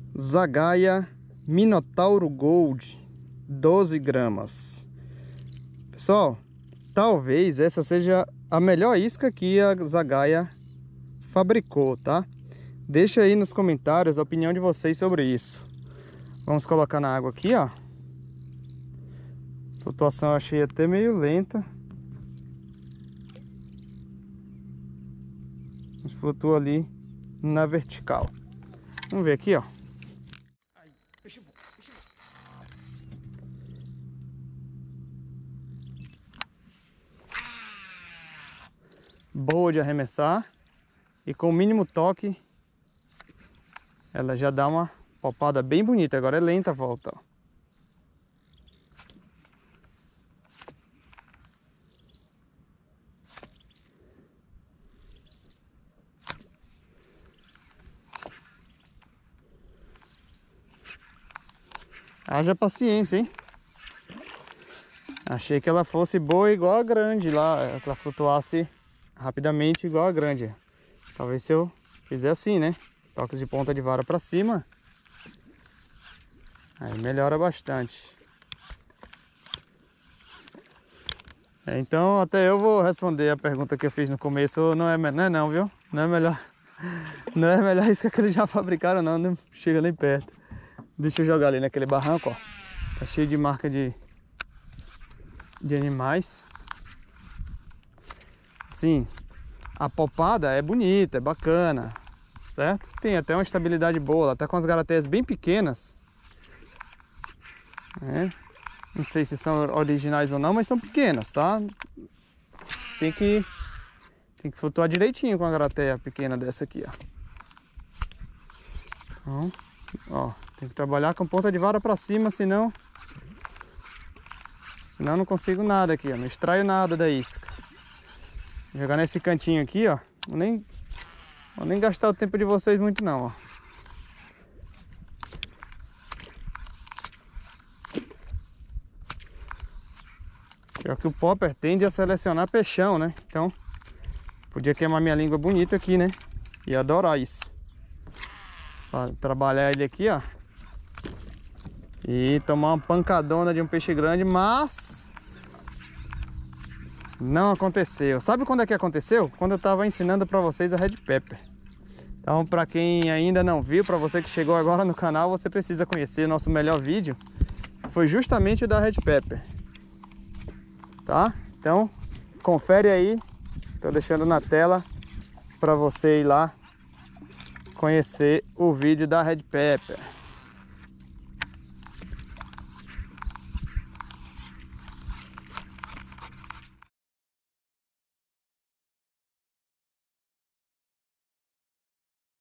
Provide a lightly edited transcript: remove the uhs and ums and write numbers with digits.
Zagaia Minotauro Gold, 12 gramas. Pessoal, talvez essa seja a melhor isca que a Zagaia fabricou, tá? Deixa aí nos comentários a opinião de vocês sobre isso. Vamos colocar na água aqui, ó. A flutuação eu achei até meio lenta. Mas flutua ali na vertical. Vamos ver aqui, ó. Aí, peixe bom, peixe bom. Boa de arremessar. E com o mínimo toque, ela já dá uma popada bem bonita. Agora é lenta a volta, ó. Haja paciência, hein? Achei que ela fosse boa igual a grande lá, que ela flutuasse rapidamente igual a grande. Talvez se eu fizer assim, né? Toques de ponta de vara para cima, aí melhora bastante. Então até eu vou responder a pergunta que eu fiz no começo. Não é não, viu? Não é melhor. Não é melhor isca que eles já fabricaram, não chega nem perto. Deixa eu jogar ali naquele barranco, ó. Tá cheio de marca de animais. Sim, a popada é bonita, é bacana, certo? Tem até uma estabilidade boa, até com as garateias bem pequenas. Não sei se são originais ou não, mas são pequenas, tá? Tem que flutuar direitinho com a garateia pequena dessa aqui, ó. Então, ó, tem que trabalhar com ponta de vara para cima, senão não consigo nada aqui, ó. Não extraio nada da isca. Vou jogar nesse cantinho aqui, ó. Vou nem gastar o tempo de vocês muito não, ó. Pior que o popper tende a selecionar peixão, né? Então, podia queimar minha língua bonita aqui, né? Ia adorar isso. Pra trabalhar ele aqui, ó. E tomar uma pancadona de um peixe grande, mas não aconteceu. Sabe quando é que aconteceu? Quando eu tava ensinando pra vocês a Red Pepper. Então, pra quem ainda não viu, pra você que chegou agora no canal, você precisa conhecer o nosso melhor vídeo. Foi justamente o da Red Pepper. Tá? Então, confere aí. Tô deixando na tela pra você ir lá conhecer o vídeo da Red Pepper.